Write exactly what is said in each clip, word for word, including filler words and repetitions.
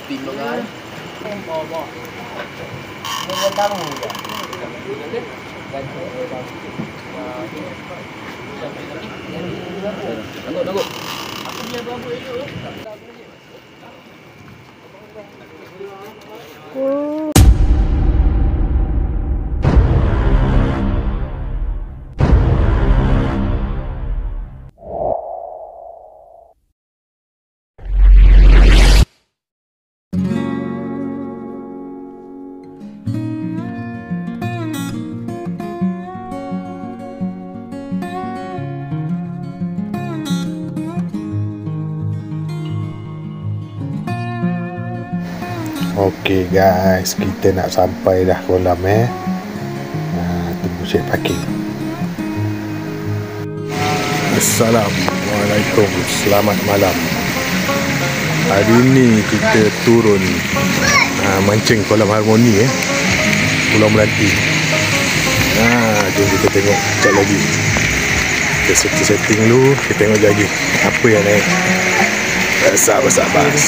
spin lo kan. Mau mau. Ini kamu ya. Tunggu tunggu. Aku dia babu itu. Oh. Okey guys, kita nak sampai dah kolam eh. Nah, tunggu cek parking. Assalamualaikum, selamat malam. Hari ni kita turun uh, mancing kolam Harmoni eh. Pulau Melanti. Nah, jom kita tengok sekejap lagi. Kita setting-setting dulu, kita tengok lagi apa yang naik. Sabar-sabar.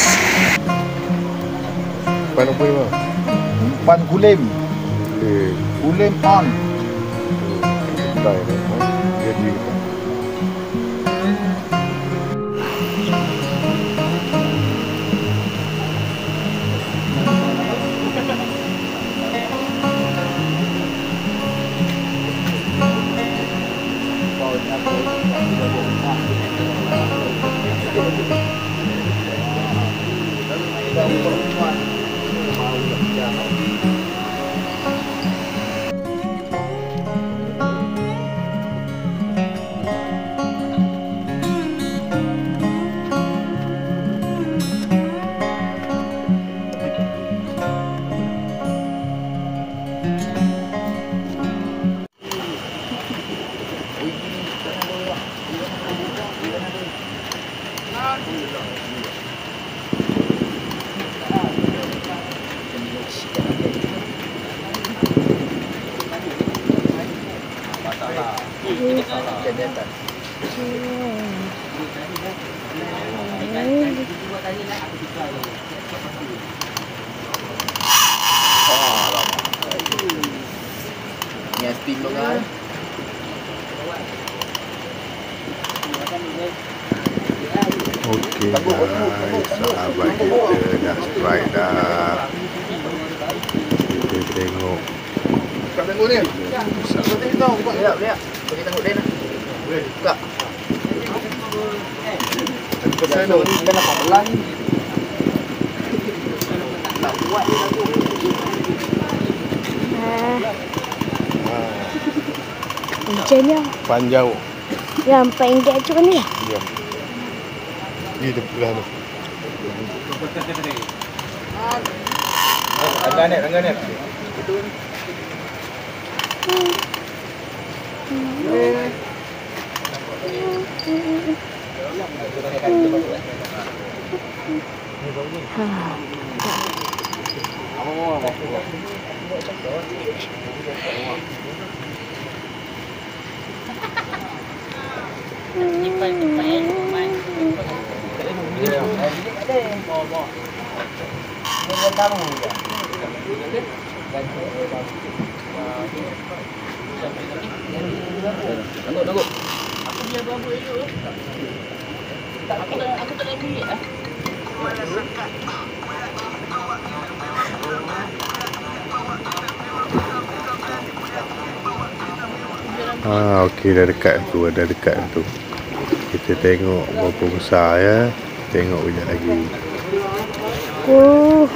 Pan apa ni bang? Pan kulim. Eh, Kulim on. dah ni. Jadi Ni spin lo kan. okey guys, sahabat kita dah strike dah. Kita tengok. Tak tengok ni. Tak tengok buat. Lihat, lihat. Bagi tengok dia nak. Boleh. Buka. Pasal tu Ni kan apa pelan ni. Tak buat dia lagu. Hujannya Panjang. nampak ingat macam mana ya? Diam. Di depan tu. Angga net, angga net. Ini kamu ya. Tunggu tunggu. Aku dia babu itu. Aku tak aku tak lagi ah. Ah, okey dah dekat tu, dah dekat tu. Kita tengok berapa besar ya. Tengok kejap lagi. Oh.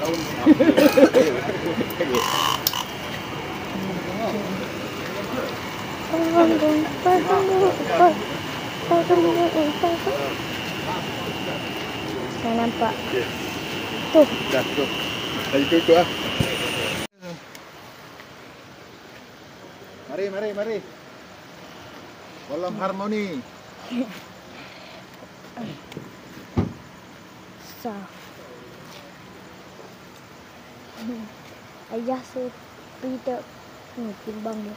Saya nampak. Tu. Dah tu. Dah tutup ah. Mari, mari, mari. Kolam Harmoni. Sah. Ayah saya tidak hmm, timbang dia.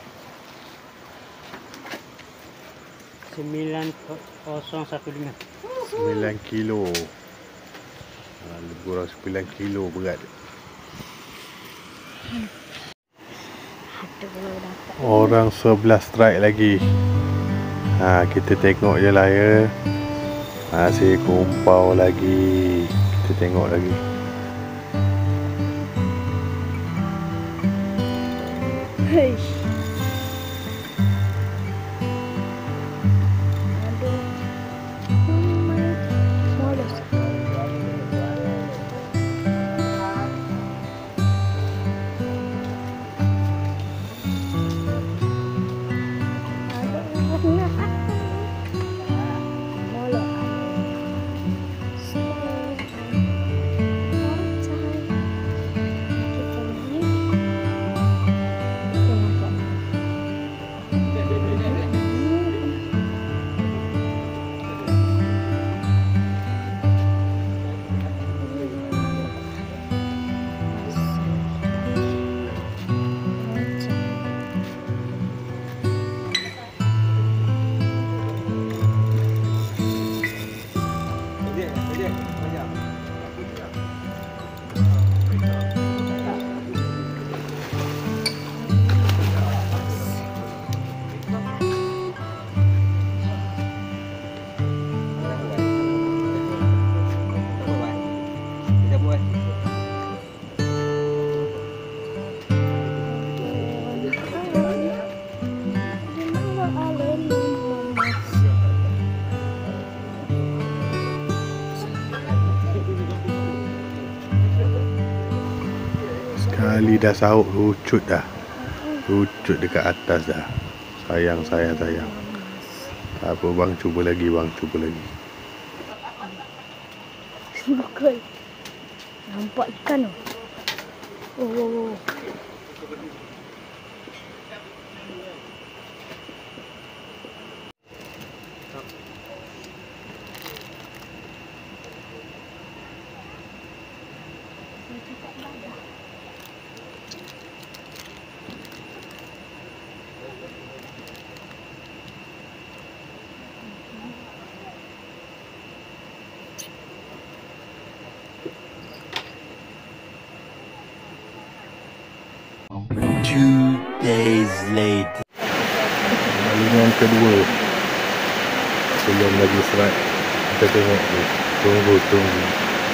sembilan kosong satu lima. sembilan kilo. Ha, lebih kurang sembilan kilo berat dia. Aduh, kalau dapat. Orang sebelas strike lagi. Ha, kita tengok je lah ya. Masih kumpau lagi. Kita tengok lagi. Heish. Aduh. Hmm, malas. Sekali dah sahut rucut dah. Rucut dekat atas dah. Sayang, sayang, sayang. Tak apa bang, cuba lagi bang, cuba lagi. Bukan. Nampak ikan tu. Oh, oh, oh. Two days later. Permainan kedua. Belum lagi strike. Kita tengok tu. Tunggu, tunggu.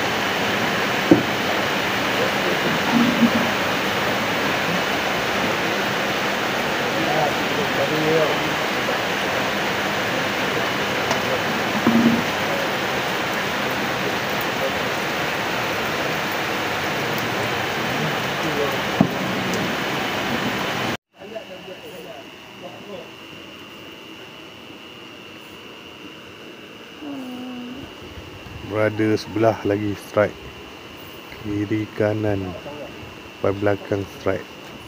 Berada sebelah lagi strike. Kiri kanan. Depan belakang strike.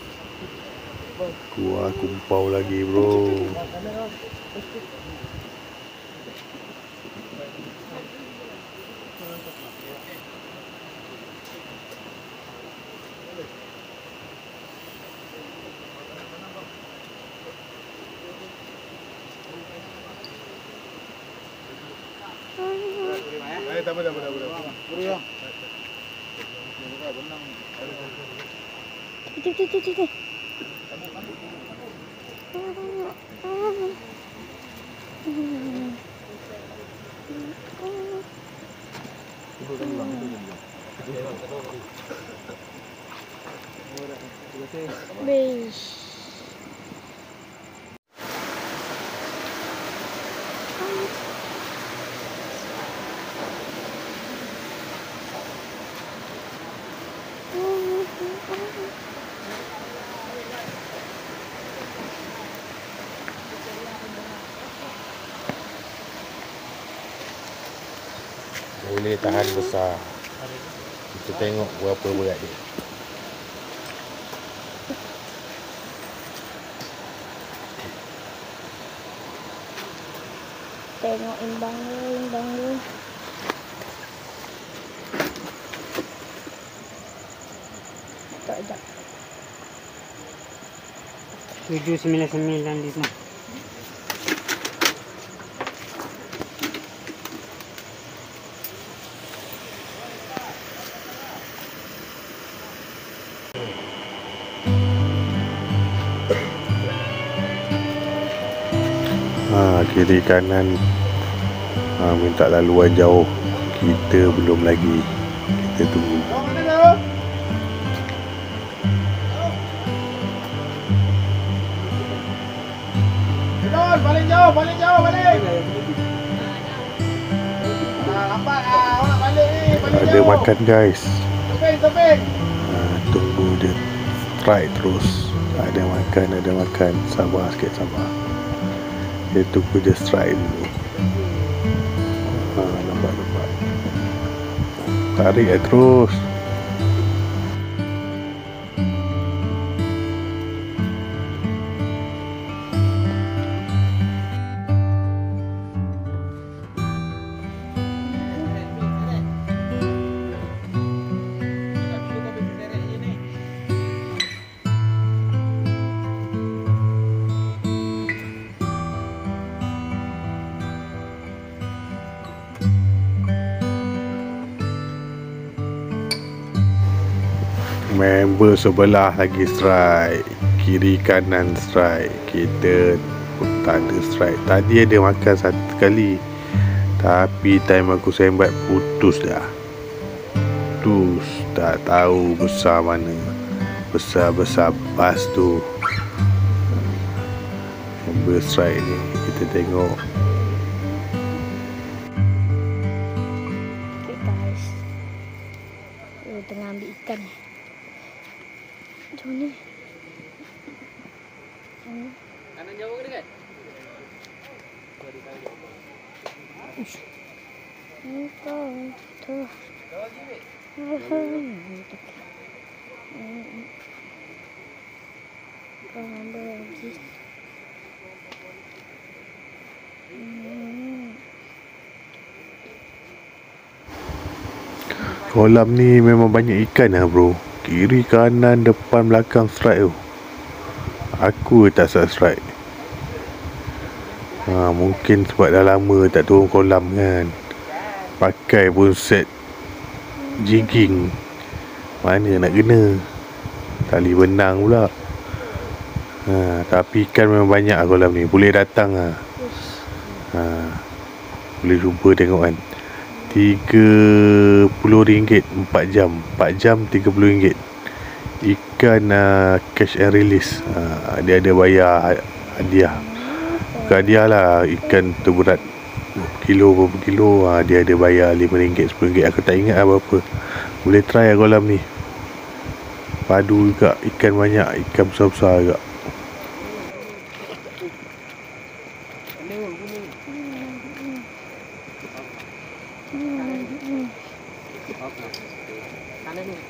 Gua kumpau lagi bro. Eh, tak apa, tak apa, tak apa. Beri bang. Cik, cik, cik, cik. Besh. Boleh tahan besar. Kita tengok berapa berat dia. Tengok imbang dulu, imbang dulu. Tak ada. tujuh sembilan sembilan lima. kiri kanan ha, minta laluan jauh. Kita belum lagi. Kita tunggu. Balik jauh, balik jauh, balik. Ah, lambat ah, orang balik ni, balik Ada jauh. makan guys. Topeng, topeng. ha, Tunggu dia try terus. Ada makan, ada makan. Sabar sikit, sabar. Dia tunggu dia try dulu. ha, Nampak, nampak. Tarik lah terus. Member sebelah lagi strike, kiri kanan strike, kita pun tak ada strike. Tadi ada makan satu kali, tapi time aku sembat putus dah. Putus, tak tahu besar mana. Besar-besar bas tu. Member strike ni, kita tengok. Okay guys, dia tengah ambil ikan. Macam mana? Hmm. Kanan jauh ke dekat? Entah, entah. Kau ambil lagi. Hmm. Kolam ni memang banyak ikan lah bro. Kiri, kanan, depan, belakang strike tu. Aku tak start strike. ha, Mungkin sebab dah lama tak turun kolam kan. Pakai pun set jigging, mana nak kena. Tali benang pula. ha, Tapi ikan memang banyak lah kolam ni. Boleh datang lah. ha, Boleh jumpa tengok kan. Tiga puluh ringgit empat jam. Empat jam tiga puluh ringgit. Ikan uh, cash and release. uh, Dia ada bayar hadiah. Bukan hadiah lah, ikan terberat kilo berapa kilo. uh, Dia ada bayar lima ringgit, sepuluh ringgit. Aku tak ingat lah berapa. Boleh try lah kolam ni. Padu juga, ikan banyak. Ikan besar-besar juga. Kanan ni.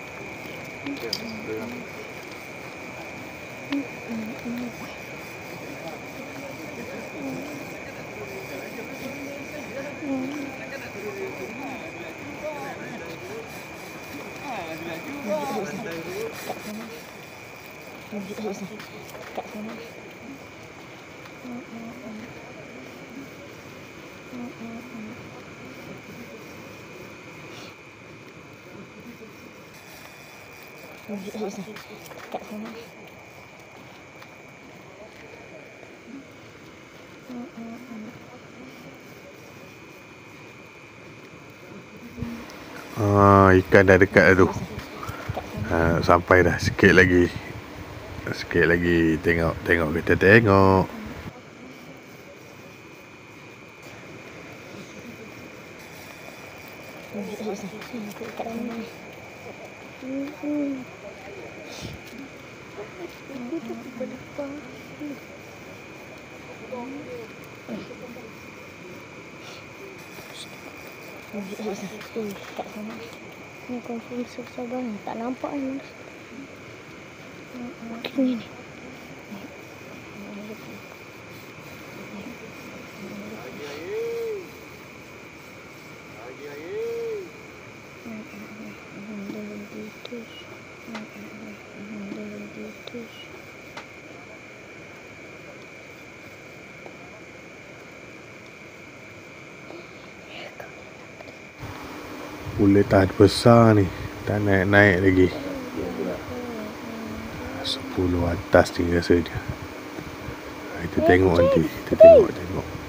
Kat sana. Kat sana. Ah, ikan dah dekat dah tu. Ha, sampai dah, sikit lagi. Sikit lagi, tengok, tengok, kita tengok. Kat sana. Kat sana. Ni confirm susah banget. Tak nampak ni. Ni ni. Boleh tahan besar ni. Tak naik-naik lagi. Sepuluh atas ni rasa dia. Kita tengok nanti. Kita tengok, tengok.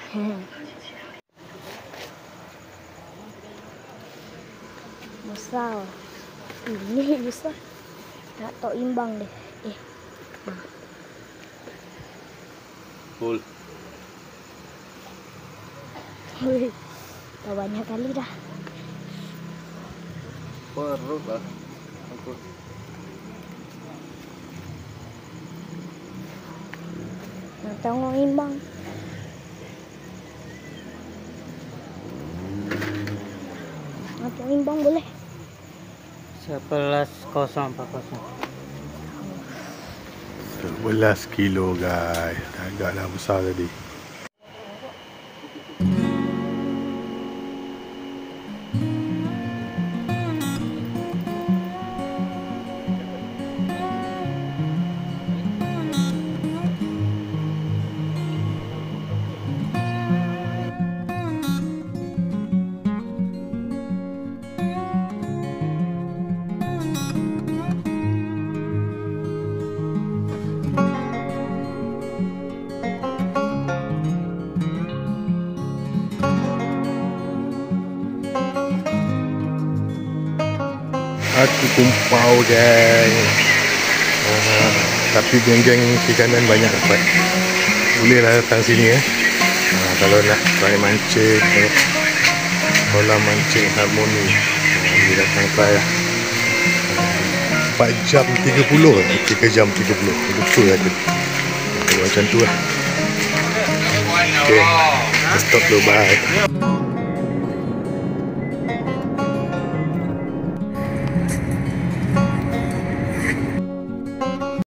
Besar. Ini besar. Tak tahu imbang deh. Eh. Full. Wih. Dah banyak kali dah. Perut lah. Aku. Nak tengok imbang. Nak tengok imbang boleh. sebelas kosong empat kosong. sebelas kilo guys. Agaklah besar tadi. Aku kumpau geng. uh, Tapi geng-geng ikan banyak dapat. Bolehlah datang sini eh. uh, Kalau nak try mancing eh, kolam mancing Harmoni, uh, boleh datang try lah. empat jam tiga puluh, tiga jam tiga puluh. Betul lah tu. Kalau macam tu lah. Okay, let's stop dulu, bye.